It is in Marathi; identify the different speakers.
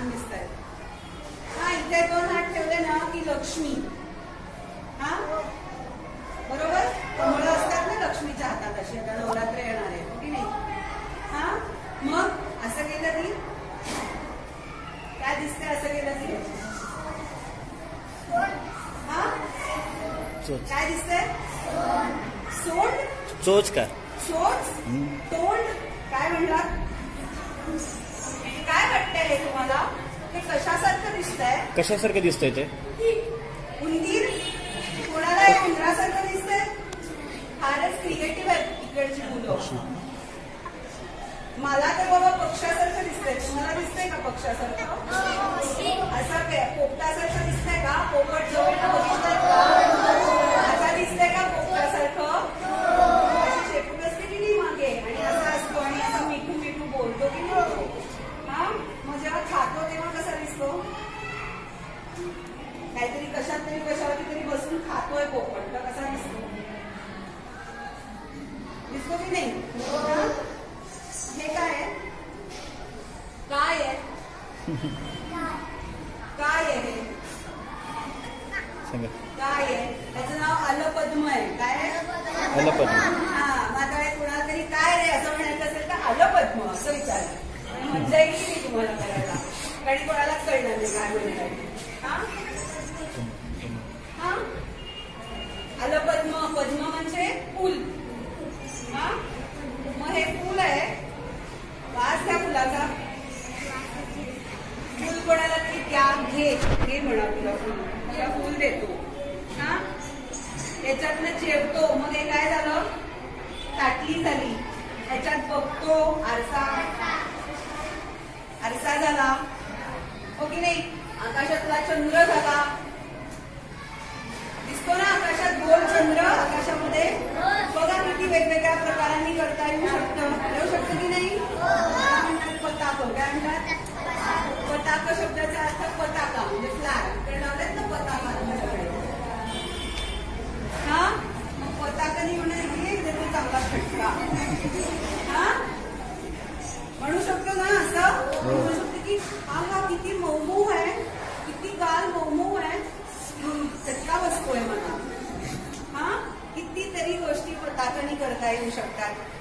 Speaker 1: छान दिसत आहेत. हा, इथे 2 हात ठेवले ना की लक्ष्मी. हा बरोबर, कमळ असतात ना लक्ष्मीच्या हातात अशी. आता नवरात्र येणार आहे की नाही. हा, मग असं केलं की काय दिसते? असं केलं की हा काय दिसतंय? सोंड.
Speaker 2: चोच का?
Speaker 1: चोच, तोंड. काय म्हणलात? काय वाटतंय हे तुम्हाला? ते कशासारखं दिसतंय?
Speaker 2: कशासारखं दिसतंय ते?
Speaker 1: उंदीर. कोणाला हे उंदरासारखं दिसतंय? फारच क्रिएटिव्ह आहेत इकडची मुलं. मला तर बाबा पक्षासारखं दिसतंय. तुम्हाला दिसतंय का पक्षासारखं? असं पोपटासारखं दिसतंय का? पोपट जवळ बघितलंय का? असं दिसतंय का पोपटासारखं? अशी शेपूट असते की नाही मागे, आणि असं असतो, आणि असं मिठू मिठू बोलतो की नाही. हा, मग जेव्हा खातो तेव्हा कसा दिसतो? काहीतरी कशात तरी कशावरती तरी बसून खातोय पोपट, तर कसा दिसतो? दिसतो की नाही? हे काय आहे? काय आहे? काय आहे? काय आहे? त्याचं नाव अलपद्म आहे. काय आहे?
Speaker 2: अलपद्म.
Speaker 1: हा, माझ्या कुणाला तरी काय रे असं म्हणायचं असेल तर अलपद्म असं विचारलं. मजा येईल की नाही तुम्हाला करायला? कारण कोणालाच कळणार नाही काय म्हणायचं. हा, हा, अलपद्म. पद्म म्हणजे फुल. हा, मग हे फुल आहे. वास घ्या फुलाचा. फुल कोणाला तरी त्या घे म्हणा, तुला फुल, तुला फुल देतो. हा, याच्यातनं जेवतो. मग हे काय झालं? ताटली झाली. याच्यात बघतो, आरसा झाला, हो की नाही. आकाशातला चंद्र झाला. दिसतो ना आकाशात गोल चंद्र आकाशामध्ये. बघा किती वेगवेगळ्या प्रकारांनी करता येऊ शकतं की नाही. पताक. काय म्हणतात? पताक शब्दाचा अर्थ पताका म्हणजे फ्लॅग. इकडे लावलेत ना पताका तुमच्याकडे. हा, मग पताकाने देतो चांगला फटका. हा, म्हणू शकतो ना असं. म्हणू शकतो की हा किती मऊ आहे, किती गाल मऊ आहे, चटका बसतोय मला. हा, कितीतरी गोष्टी पताकाने करता येऊ शकतात.